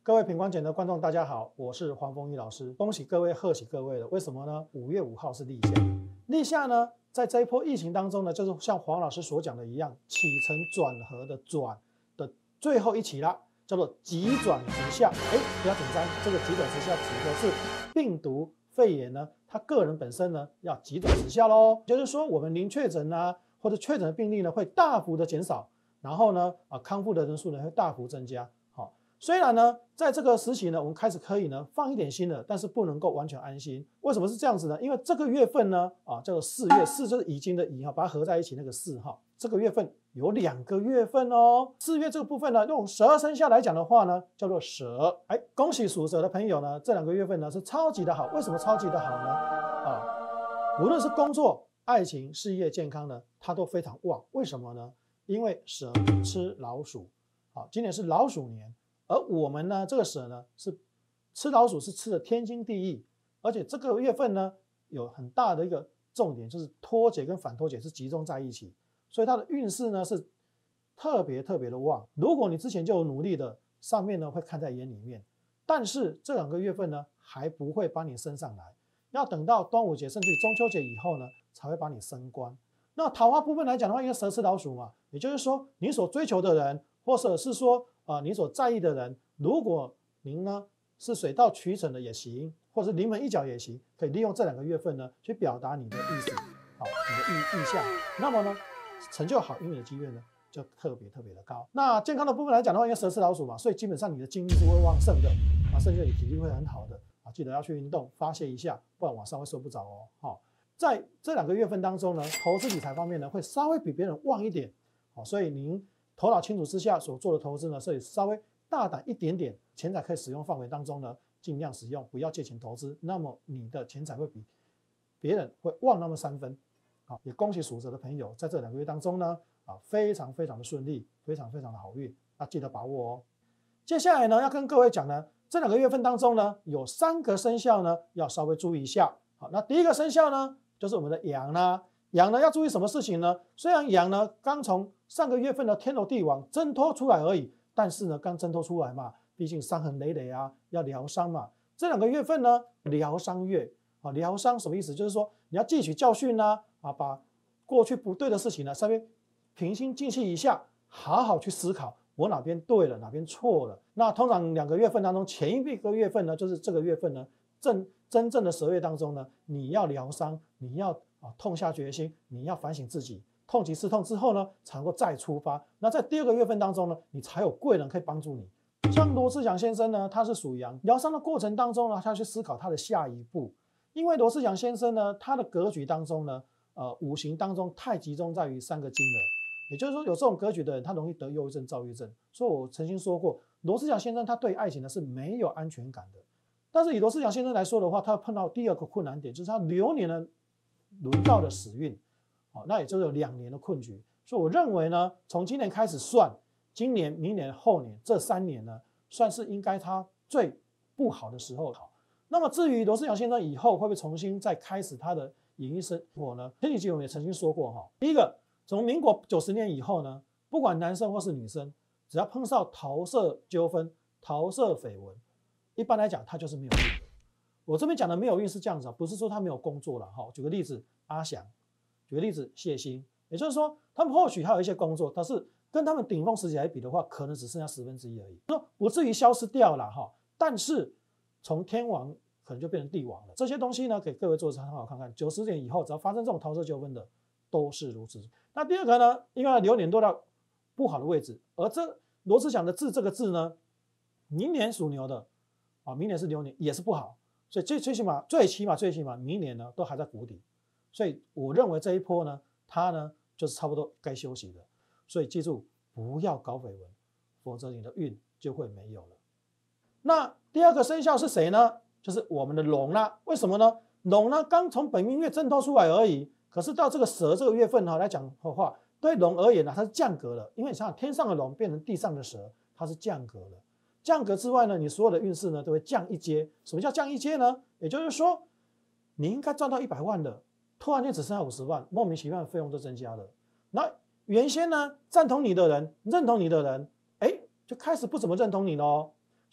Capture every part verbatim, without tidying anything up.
各位品光简的观众，大家好，我是黄丰毅老师。恭喜各位，贺喜各位了。为什么呢？五月五号是立夏，立夏呢，在这一波疫情当中呢，就是像黄老师所讲的一样，起承转合的转的最后一期啦，叫做急转直下。哎，不要紧张，这个急转直下指的是病毒肺炎呢，它个人本身呢要急转直下喽，就是说我们零确诊啊，或者确诊的病例呢会大幅的减少，然后呢啊康复的人数呢会大幅增加。好，虽然呢在这个时期呢，我们开始可以呢放一点心了，但是不能够完全安心。为什么是这样子呢？因为这个月份呢啊叫做四月，四就是已经的已哈，把它合在一起那个四哈，这个月份有两个月份哦。四月这个部分呢，用十二生肖来讲的话呢，叫做蛇。哎，恭喜属蛇的朋友呢，这两个月份呢是超级的好。为什么超级的好呢？啊，无论是工作、爱情、事业、健康呢，它都非常旺。为什么呢？因为蛇吃老鼠，好，今年是老鼠年，而我们呢，这个蛇呢是吃老鼠是吃的天经地义，而且这个月份呢有很大的一个重点，就是脱节跟反脱节是集中在一起。所以它的运势呢是特别特别的旺。如果你之前就有努力的，上面呢会看在眼里面，但是这两个月份呢还不会把你升上来，要等到端午节甚至中秋节以后呢才会把你升官。那桃花部分来讲的话，因为蛇吃老鼠嘛，也就是说你所追求的人，或者是说啊、呃、你所在意的人，如果您呢是水到渠成的也行，或者是临门一脚也行，可以利用这两个月份呢去表达你的意思，好，你的意意向，那么呢成就好运的机会呢就特别特别的高。那健康的部分来讲的话，因为蛇吃老鼠嘛，所以基本上你的精力是会旺盛的啊，甚至你体力会很好的啊，记得要去运动发泄一下，不然晚上会睡不着哦。好，在这两个月份当中呢，投资理财方面呢会稍微比别人旺一点，好，所以您头脑清楚之下所做的投资呢，所以稍微大胆一点点，钱财可以使用范围当中呢，尽量使用，不要借钱投资，那么你的钱财会比别人会旺那么三分。好，也恭喜属蛇的朋友，在这两个月当中呢，啊，非常非常的顺利，非常非常的好运，要记得把握哦。接下来呢，要跟各位讲呢，这两个月份当中呢，有三个生肖呢要稍微注意一下。好，那第一个生肖呢，就是我们的羊啦。羊呢要注意什么事情呢？虽然羊呢刚从上个月份的天罗地网挣脱出来而已，但是呢刚挣脱出来嘛，毕竟伤痕累累啊，要疗伤嘛。这两个月份呢，疗伤月啊，疗伤什么意思？就是说你要汲取教训啊。啊，把过去不对的事情呢，稍微平心静气一下，好好去思考我哪边对了，哪边错了。那通常两个月份当中，前一个月份呢，就是这个月份呢，正真正的十月当中呢，你要疗伤，你要啊痛下决心，你要反省自己，痛几次痛之后呢，才能够再出发。那在第二个月份当中呢，你才有贵人可以帮助你。像罗志祥先生呢，他是属羊，疗伤的过程当中呢，他去思考他的下一步。因为罗志祥先生呢，他的格局当中呢。呃，五行当中太集中在于三个金了，也就是说，有这种格局的人，他容易得忧郁症、躁郁症。所以我曾经说过，罗志祥先生他对爱情呢是没有安全感的。但是以罗志祥先生来说的话，他碰到第二个困难点，就是他流年的轮到的时运，哦，那也就是有两年的困局。所以我认为呢，从今年开始算，今年、明年、后年这三年呢，算是应该他最不好的时候。好，那么至于罗志祥先生以后会不会重新再开始他的演艺生活呢？前几集我们也曾经说过哈，第一个，从民国九十年以后呢，不管男生或是女生，只要碰上桃色纠纷、桃色绯闻，一般来讲他就是没有运的。我这边讲的没有运是这样子啊，不是说他没有工作了哈。举个例子，阿翔；举个例子，谢欣，也就是说，他们或许还有一些工作，但是跟他们顶峰时期来比的话，可能只剩下十分之一而已，说不至于消失掉了哈。但是从天王可能就变成帝王了。这些东西呢，给各位做参考看看。九十年以后，只要发生这种桃色纠纷的，都是如此。那第二个呢，因为流年落到不好的位置，而这罗志祥的字这个字呢，明年属牛的啊，明年是流年，也是不好。所以最最起码最起码最起码明年呢，都还在谷底。所以我认为这一波呢，它呢就是差不多该休息的。所以记住，不要搞绯闻，否则你的运就会没有了。那第二个生肖是谁呢？就是我们的龙啦。为什么呢？龙呢刚从本命月挣脱出来而已，可是到这个蛇这个月份哈来讲的话，对龙而言呢，它是降格了。因为你想想，天上的龙变成地上的蛇，它是降格了。降格之外呢，你所有的运势呢都会降一阶。什么叫降一阶呢？也就是说，你应该赚到一百万的，突然间只剩下五十万，莫名其妙的费用都增加了。那原先呢赞同你的人、认同你的人，哎，就开始不怎么认同你喽。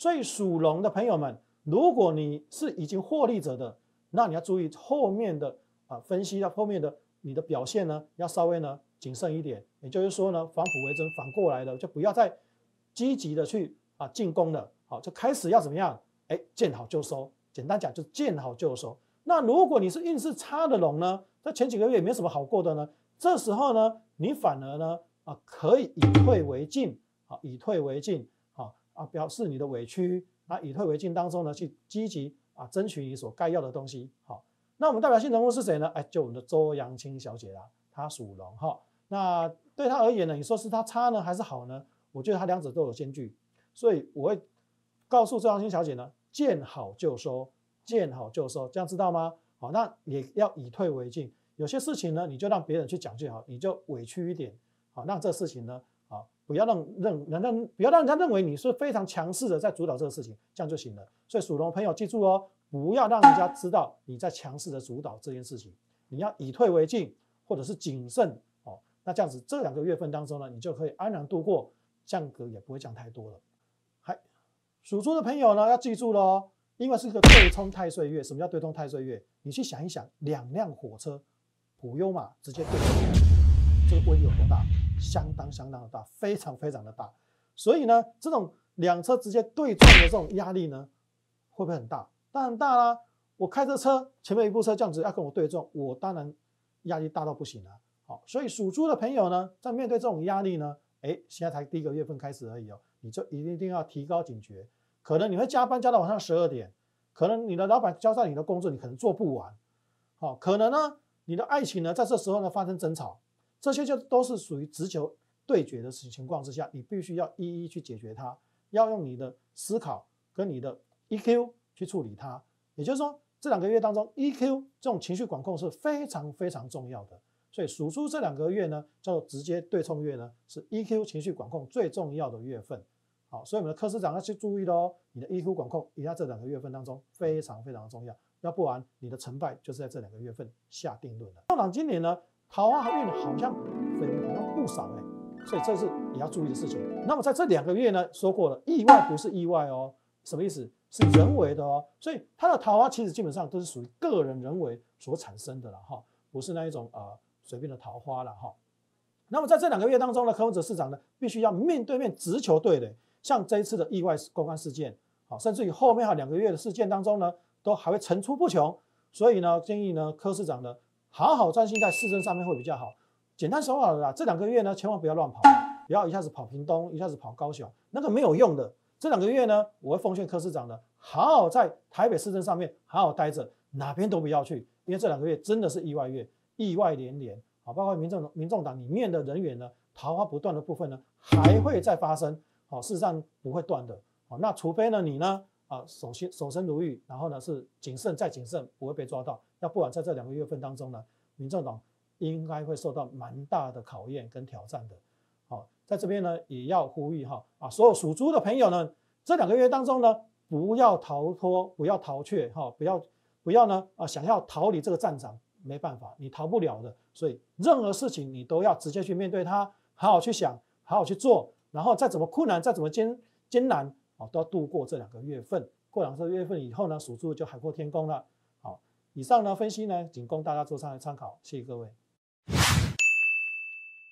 所以属龙的朋友们，如果你是已经获利者的，那你要注意后面的啊分析，到后面的你的表现呢，要稍微呢谨慎一点。也就是说呢，反璞为真，反过来了，就不要再积极的去啊进攻了，好，就开始要怎么样？哎，见好就收。简单讲，就见好就收。那如果你是运势差的龙呢，在前几个月也没什么好过的呢，这时候呢，你反而呢啊可以以退为进，啊以退为进，啊啊表示你的委屈，啊以退为进当中呢去积极啊争取你所该要的东西。好，那我们代表性人物是谁呢？哎，就我们的周扬青小姐啦，她属龙哈。那对她而言呢，你说是她差呢还是好呢？我觉得她两者都有兼具，所以我会告诉周扬青小姐呢，见好就收。见好就收，这样知道吗？好，那也要以退为进。有些事情呢，你就让别人去讲就好，你就委屈一点，好，让这个事情呢，啊，不要让让让不要让人家认为你是非常强势的在主导这个事情，这样就行了。所以属龙朋友记住哦，不要让人家知道你在强势的主导这件事情，你要以退为进，或者是谨慎哦。那这样子这两个月份当中呢，你就可以安然度过，降格也不会降太多了。还属猪的朋友呢，要记住喽。因为是一个对冲太岁月，什么叫对冲太岁月？你去想一想，两辆火车，普悠玛直接对冲，这个威力有多大？相当相当的大，非常非常的大。所以呢，这种两车直接对撞的这种压力呢，会不会很大？当然大啦。我开着车，前面一部车这样子要跟我对撞，我当然压力大到不行啊。好，所以属猪的朋友呢，在面对这种压力呢，哎，现在才第一个月份开始而已哦，你就一定要提高警觉。可能你会加班加到晚上十二点，可能你的老板交代你的工作你可能做不完，好，可能呢你的爱情呢在这时候呢发生争吵，这些就都是属于直球对决的情况之下，你必须要一一去解决它，要用你的思考跟你的 E Q 去处理它。也就是说，这两个月当中 E Q 这种情绪管控是非常非常重要的。所以属猪这两个月呢，叫做直接对冲月呢，是 E Q 情绪管控最重要的月份。好，所以我们的科室长要去注意喽，你的 E Q 管控也在这两个月份当中非常非常重要，要不然你的成败就是在这两个月份下定论了。上长今年呢，桃花运好像粉好像不少哎、欸，所以这是也要注意的事情。那么在这两个月呢，说过了，意外不是意外哦，什么意思？是人为的哦，所以它的桃花其实基本上都是属于个人人为所产生的了哈，不是那一种呃随便的桃花了哈。那么在这两个月当中呢，柯文哲市长呢必须要面对面直球对垒。像这一次的意外公安事件，好，甚至于后面还有两个月的事件当中呢，都还会层出不穷。所以呢，建议呢柯市长呢好好专心在市政上面会比较好。简单说好了啦，这两个月呢千万不要乱跑，不要一下子跑屏东，一下子跑高雄，那个没有用的。这两个月呢，我会奉劝柯市长呢，好好在台北市政上面好好待着，哪边都不要去，因为这两个月真的是意外月，意外连连。好，包括民众民众党里面的人员呢，桃花不断的部分呢，还会再发生。好，事实上不会断的。好，那除非呢你呢啊守心守身如玉，然后呢是谨慎再谨慎，不会被抓到。要不然在这两个月份当中呢，民众党应该会受到蛮大的考验跟挑战的。好，在这边呢也要呼吁哈啊，所有属猪的朋友呢，这两个月当中呢，不要逃脱，不要逃却哈，不要不要呢啊想要逃离这个战场，没办法，你逃不了的。所以任何事情你都要直接去面对它，好好去想，好好去做。然后再怎么困难，再怎么艰艰难，哦，都要度过这两个月份。过两个月份以后呢，属猪就海阔天空了。好，以上呢分析呢，仅供大家做参参考，谢谢各位。